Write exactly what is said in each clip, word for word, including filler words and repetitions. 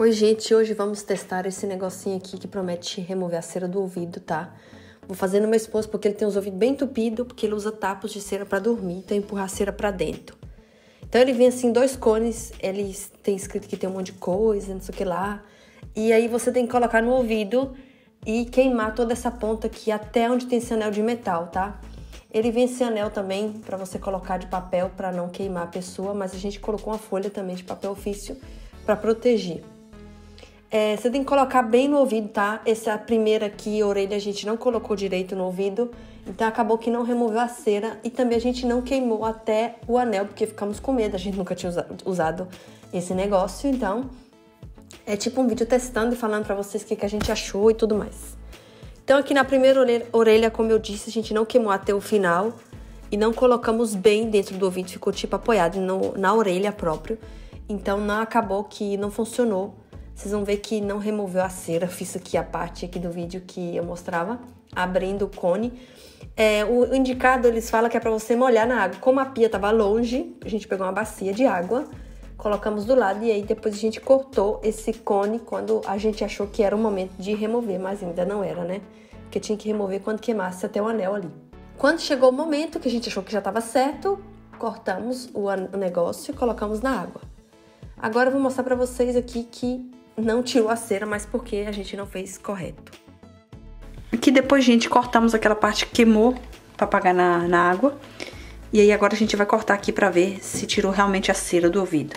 Oi, gente, hoje vamos testar esse negocinho aqui que promete remover a cera do ouvido, tá? Vou fazer no meu esposo porque ele tem os ouvidos bem entupidos, porque ele usa tapos de cera pra dormir, então empurrar a cera pra dentro. Então ele vem assim, dois cones, ele tem escrito que tem um monte de coisa, não sei o que lá. E aí você tem que colocar no ouvido e queimar toda essa ponta aqui até onde tem esse anel de metal, tá? Ele vem esse anel também pra você colocar de papel pra não queimar a pessoa, mas a gente colocou uma folha também de papel ofício pra proteger. É, você tem que colocar bem no ouvido, tá? Essa primeira aqui, a orelha, a gente não colocou direito no ouvido, então acabou que não removeu a cera e também a gente não queimou até o anel, porque ficamos com medo, a gente nunca tinha usado esse negócio, então é tipo um vídeo testando e falando pra vocês o que, que a gente achou e tudo mais. Então aqui na primeira orelha, como eu disse, a gente não queimou até o final e não colocamos bem dentro do ouvido, ficou tipo apoiado no, na orelha próprio, então não acabou que não funcionou. Vocês vão ver que não removeu a cera. Fiz aqui a parte aqui do vídeo que eu mostrava, abrindo o cone. É, o indicado, eles falam que é pra você molhar na água. Como a pia tava longe, a gente pegou uma bacia de água, colocamos do lado e aí depois a gente cortou esse cone quando a gente achou que era o momento de remover, mas ainda não era, né? Porque tinha que remover quando queimasse até o anel ali. Quando chegou o momento que a gente achou que já tava certo, cortamos o negócio e colocamos na água. Agora eu vou mostrar pra vocês aqui que não tirou a cera, mas porque a gente não fez correto. Aqui depois, gente, cortamos aquela parte que queimou pra apagar na, na água. E aí agora a gente vai cortar aqui pra ver se tirou realmente a cera do ouvido.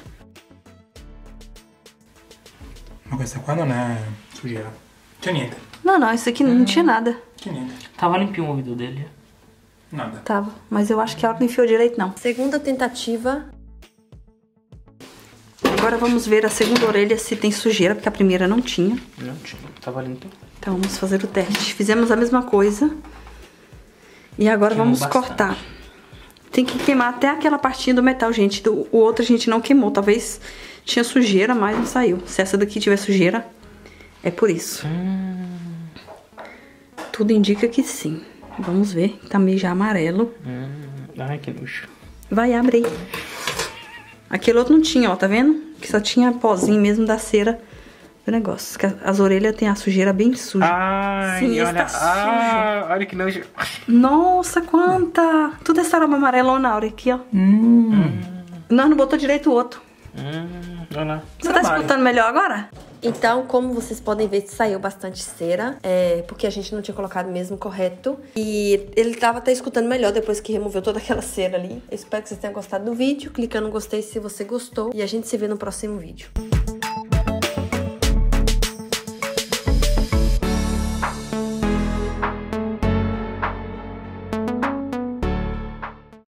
Ma questa qua non è sujeira. C'è niente. Não, não, isso aqui não hum. tinha nada. C'è niente. Tava limpinho o ouvido dele. Nada. Tava, mas eu acho que ela não enfiou direito, não. Segunda tentativa. Agora vamos ver a segunda orelha se tem sujeira, porque a primeira não tinha. Não tinha, tava limpo. Então vamos fazer o teste. Fizemos a mesma coisa. E agora queimou vamos bastante. Cortar. Tem que queimar até aquela partinha do metal, gente. Do, o outro a gente não queimou. Talvez tinha sujeira, mas não saiu. Se essa daqui tiver sujeira, é por isso. Hum. Tudo indica que sim. Vamos ver. Tá meio já amarelo. Hum. Ai, que luxo. Vai, abre aí. Aquele outro não tinha, ó, tá vendo? Que só tinha pozinho mesmo da cera do negócio. As orelhas tem a sujeira bem suja. Ai, sim, olha, tá ah, olha que nojo. Nossa, quanta! Tudo essa aroma amarelona, Aure, aqui, ó. Hum. Hum. Nós não botou direito o outro. Hum, olha lá. Você tá escutando melhor agora? Então, como vocês podem ver, saiu bastante cera, é, porque a gente não tinha colocado mesmo correto. E ele tava até escutando melhor depois que removeu toda aquela cera ali. Eu espero que vocês tenham gostado do vídeo. Clica no gostei se você gostou. E a gente se vê no próximo vídeo.